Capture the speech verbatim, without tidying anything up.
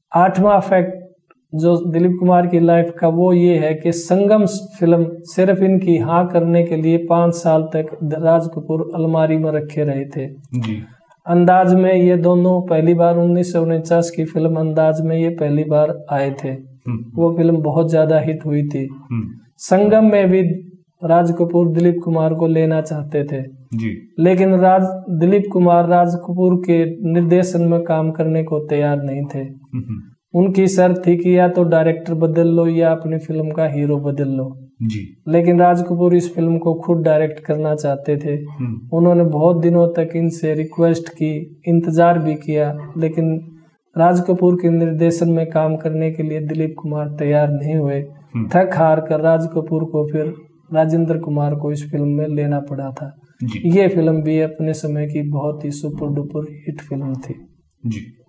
आठवां फैक्ट जो दिलीप कुमार की लाइफ का वो ये है कि संगम फिल्म सिर्फ इनकी हाँ करने के लिए पाँच साल तक राज कपूर अलमारी में रखे रहे थे। जी। अंदाज में ये दोनों पहली बार उन्नीस सौ उनचास की फिल्म अंदाज में ये पहली बार आए थे। वो फिल्म बहुत ज्यादा हिट हुई थी। संगम में भी राज कपूर दिलीप कुमार को लेना चाहते थे जी। लेकिन राज दिलीप कुमार राज कपूर के निर्देशन में काम करने को तैयार नहीं थे। उनकी शर्त थी कि या तो डायरेक्टर बदल लो या अपनी फिल्म का हीरो बदल लो जी। लेकिन राज कपूर इस फिल्म को खुद डायरेक्ट करना चाहते थे। उन्होंने बहुत दिनों तक इनसे रिक्वेस्ट की, इंतजार भी किया, लेकिन राज कपूर के निर्देशन में काम करने के लिए दिलीप कुमार तैयार नहीं हुए। थक हार कर राज कपूर को फिर राजेंद्र कुमार को इस फिल्म में लेना पड़ा था। ये फिल्म भी अपने समय की बहुत ही सुपर डुपर हिट फिल्म थी। जी।